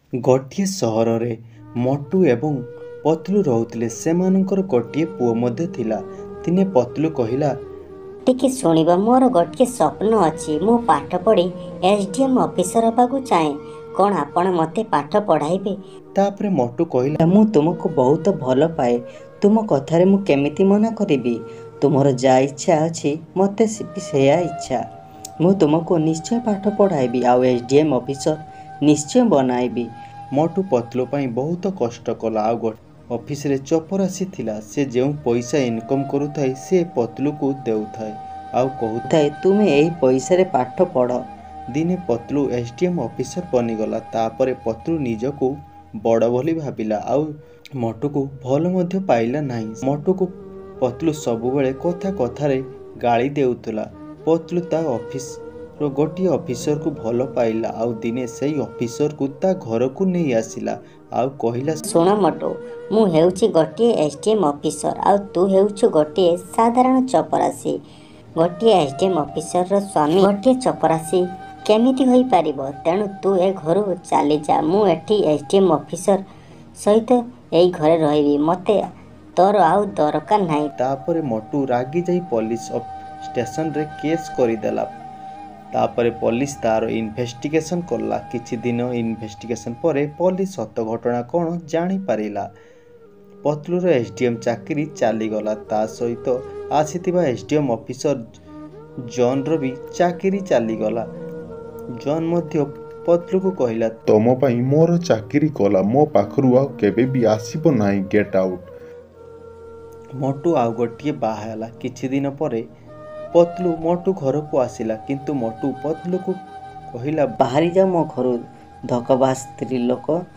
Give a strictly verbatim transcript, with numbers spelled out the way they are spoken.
गोटे सहर रे मोटू एवं पतलू रहउथिले। सेमानंकर गोटे पुओ मध्य थिला। दिने पतलू कहिला, टिके शुणिब, मोर गोटे स्वप्न अच्छी। मु पाठ पढ़ी एसडीएम ऑफिसर हवाकू चाहे। कौन आपण मते पाठ पढ़ाइबे? तापरे मोटू कहिला, मु तुमको बहुत भल पाए। तुम कथारे मु केमिति मना करिबी? तुमर जा इच्छा अछि मते सेया इच्छा। मु तुमको निश्चय पाठ पढ़ाइबी आउ एसडीएम ऑफिसर निश्चय बनाइबी। मोटू पतलू पाई बहुत कष्ट कला। आउ गोटे ऑफिस रे चपरासी थिला। से जेउ पैसा इनकम करुथाय से पतलू को देउथाय आउ कहूथाय, तुमे एही पैसा रे पाठ पढ़। दिने पतलू एसडीएम ऑफिसर बनिगला। तापरे पतलू निजको बड़ बोली भाबिला आउ मोटू को भल मध्य पाइला नाही। मोटू को पतलू सबुबेले कथा कथारे गाली देउतला। पतलू ता ऑफिस रो गोटे ऑफिसर को भल पाइला आउ दिने सेई ऑफिसर को ता घर को नहीं आसिला आउ कहिला, शुण मोटू, मु हेउची गोटे एसडीएम ऑफिसर आउ तू हेउछु गोटे साधारण चपरासी। गोटे एसडीएम ऑफिसर रो स्वामी गोटे चपरासी केमिति होई पारिबो? तेणु तू ए घर चली जा। मु एठी एसडीएम ऑफिसर सहित एई घरे रहिबी। मते तोर आउ दरकार नाही। तापरे मोटू रागी जाई पुलिस स्टेशन रे केस करिदेला। तापरे पुलिस तार इन्वेस्टिगेशन करला। किछि दिन इन्वेस्टिगेशन परे पुलिस सत घटना कौन जानी पारिला। पतलूर एसडीएम चाकरी चली गला। ता सहित आसीथिबा एसडीएम ऑफिसर जॉन रो भी चाकरी चली गला। जॉन मध्य पतलू को कहिला, तम पई मोर चाकरी कला। मो पाखरु आ केबे भी आसीबो नाही। Get out. मोटू आउ गोटे बाहाला। किछि दिन परे पतलू मोटू घर को आसिला। किंतु मोटू पतलू को कहिला, बाहरी जा मो घर। धकबाज स्त्री लोक